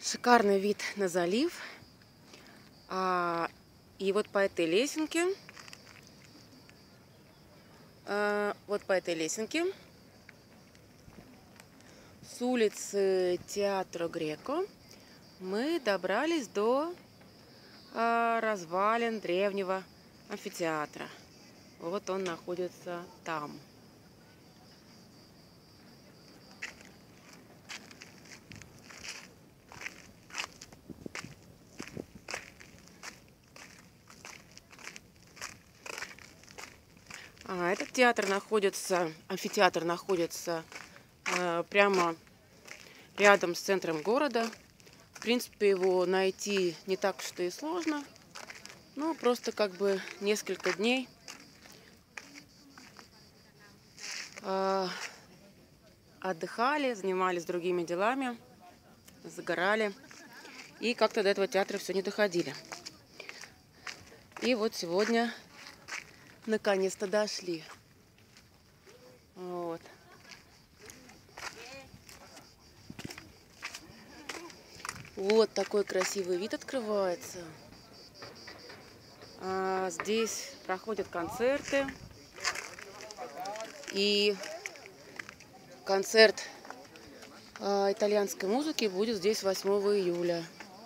Шикарный вид на залив. И вот по этой лесенке, с улицы Театро Греко мы добрались до развалин древнего амфитеатра. Вот он находится там. Этот амфитеатр находится прямо рядом с центром города. В принципе, его найти не так что и сложно. Ну, просто как бы несколько дней отдыхали, занимались другими делами, загорали. И как-то до этого театра все не доходили. И вот сегодня наконец-то дошли. Вот. Вот такой красивый вид открывается. Здесь проходят концерты. И концерт итальянской музыки будет здесь 8 июля.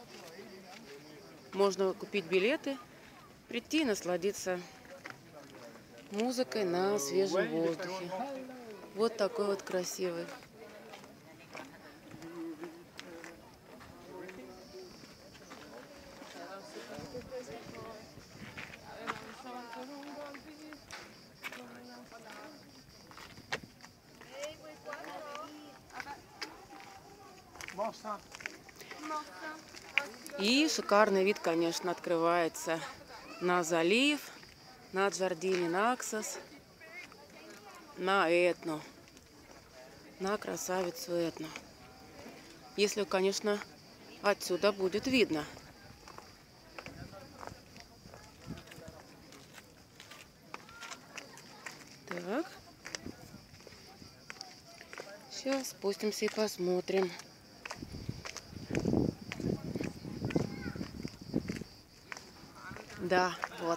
Можно купить билеты, прийти и насладиться музыкой на свежем воздухе. Вот такой вот красивый. И шикарный вид, конечно, открывается на залив, на Джардини Наксос, на Этну, на красавицу Этну. Если, конечно, отсюда будет видно. Так. Сейчас спустимся и посмотрим. Да, вот.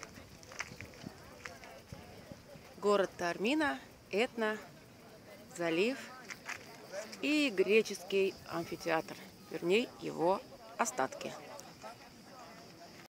Город Таормина, Этна, залив и греческий амфитеатр. Вернее, его остатки.